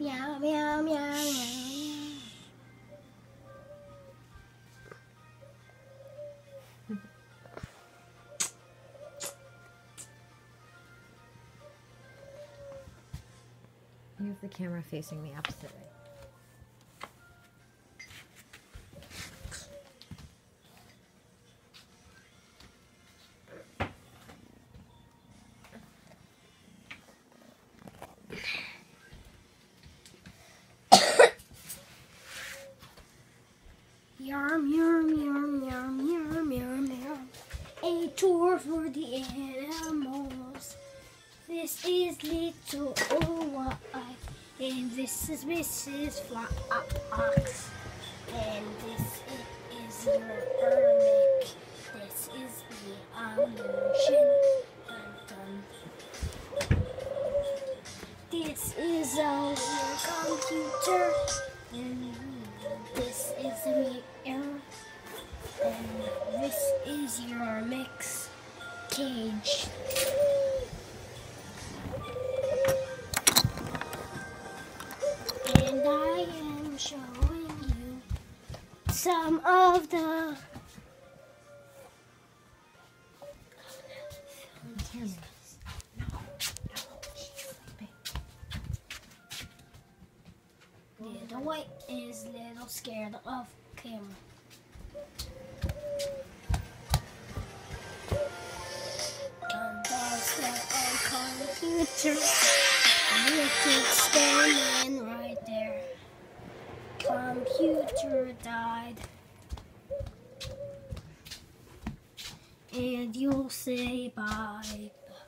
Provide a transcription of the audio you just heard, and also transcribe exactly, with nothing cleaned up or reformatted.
Meow, meow, meow, meow, meow. You have the camera facing the opposite way. Yarm, yarm, yarm, yarm, yarm, yarm, yarm. A tour for the animals. This is Little White, and this is Missus Fox, and this is your Ermic. This is the illusion. Dun, dun. This is our computer, and this is me, and this is your mix cage. And I am showing you some of the Little White is little scared of camera. Come downstairs on computer. You keep standing right there. Computer died. And you'll say bye.